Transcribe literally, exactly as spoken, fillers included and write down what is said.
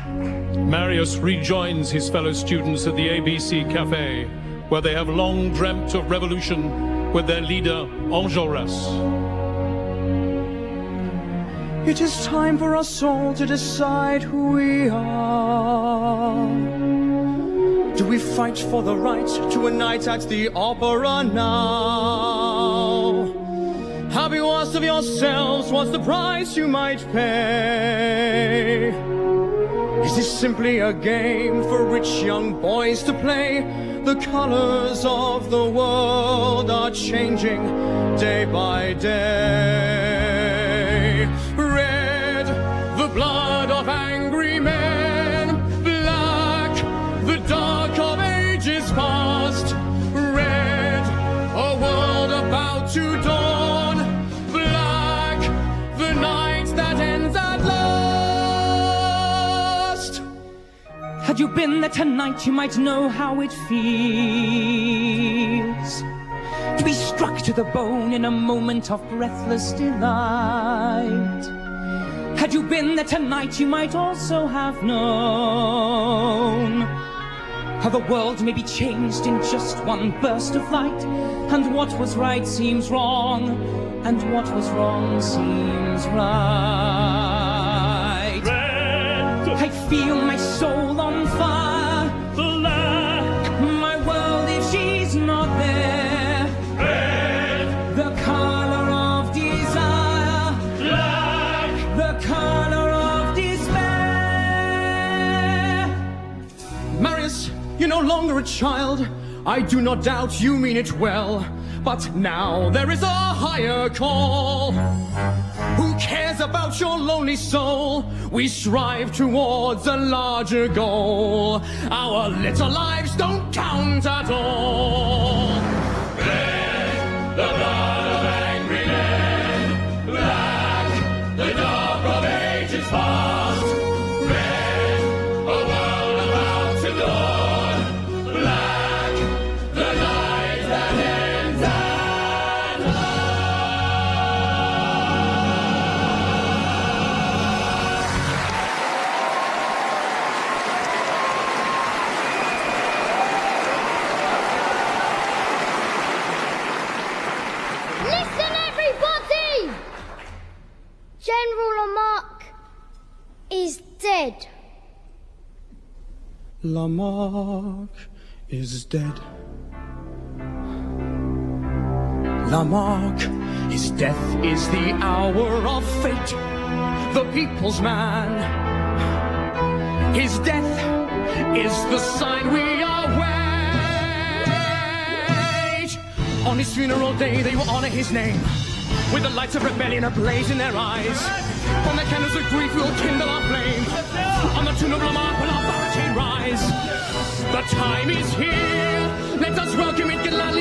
Marius rejoins his fellow students at the A B C Cafe, where they have long dreamt of revolution with their leader, Enjolras. It is time for us all to decide who we are. Do we fight for the right to a night at the opera now? Have you asked of yourselves what's the price you might pay? Is this simply a game for rich young boys to play? The colors of the world are changing day by day. Red, the blood of angry men. Black, the dark of ages past. Red, a world about to dawn. Black, the night that ends at last. Had you been there tonight, you might know how it feels to be struck to the bone in a moment of breathless delight. Had you been there tonight, you might also have known how the world may be changed in just one burst of light, and what was right seems wrong, and what was wrong seems right. Red, I feel my soul on fire. black, My world, if she's not there. red, The color of desire. black. The color of despair. Marius, you're no longer a child. I do not doubt you mean it well. But now there is a higher call. Who cares about your lonely soul? We strive towards a larger goal. Our little lives don't count at all. Red, the blood of angry men. Black, the dark of ages past. Red, a world about to dawn. Black, the night that ends at Listen, everybody! General Lamarck is dead. Lamarck is dead. Lamarck, his death is the hour of fate. The people's man. His death is the sign we await. On his funeral day, they will honor his name with the lights of rebellion ablaze in their eyes. From the candles of grief, we'll kindle our flame. On the tomb of Lamarck will our barricade rise. The time is here. Let us welcome it gladly.